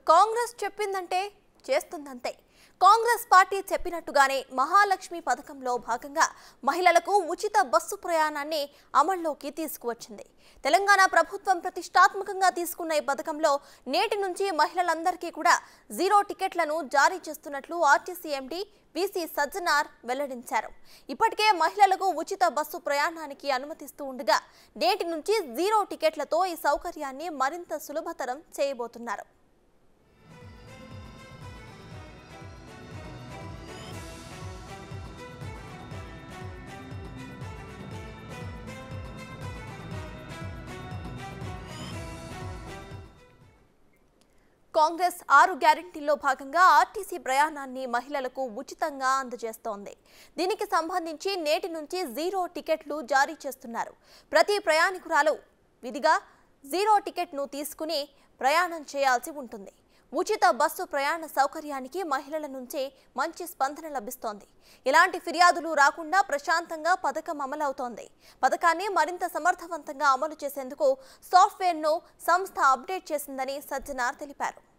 కాంగ్రెస్ చెప్పిందంటే చేస్తుందంతే. కాంగ్రెస్ పార్టీ చెప్పినట్టుగానే మహాలక్ష్మి పథకంలో భాగంగా మహిళలకు ఉచిత బస్సు ప్రయాణాన్ని అమల్లోకి తీసుకువచ్చింది. తెలంగాణ ప్రభుత్వం ప్రతిష్టాత్మకంగా తీసుకున్న ఈ పథకంలో నేటి నుంచి మహిళలందరికీ కూడా జీరో టికెట్లను జారీ చేస్తున్నట్లు ఆర్టీసీ ఎండీ వీసీ సజ్జనార్ వెల్లడించారు. ఇప్పటికే మహిళలకు ఉచిత బస్సు ప్రయాణానికి అనుమతిస్తూ ఉండగా నేటి నుంచి జీరో టికెట్లతో ఈ సౌకర్యాన్ని మరింత సులభతరం చేయబోతున్నారు. కాంగ్రెస్ 6 గ్యారెంటీల్లో భాగంగా ఆర్టీసీ ప్రయాణాన్ని మహిళలకు ఉచితంగా అందజేస్తోంది. దీనికి సంబంధించి నేటి నుంచి జీరో టికెట్లు జారీ చేస్తున్నారు. ప్రతి ప్రయాణికురాలు విధిగా జీరో టికెట్ను తీసుకుని ప్రయాణం చేయాల్సి ఉంటుంది. ఉచిత బస్సు ప్రయాణ సౌకర్యానికి మహిళల నుంచి మంచి స్పందన లభిస్తోంది. ఇలాంటి ఫిర్యాదులు రాకుండా ప్రశాంతంగా పథకం అమలవుతోంది. పథకాన్ని మరింత సమర్థవంతంగా అమలు చేసేందుకు సాఫ్ట్వేర్ను సంస్థ అప్డేట్ చేసిందని సజ్జనార్ తెలిపారు.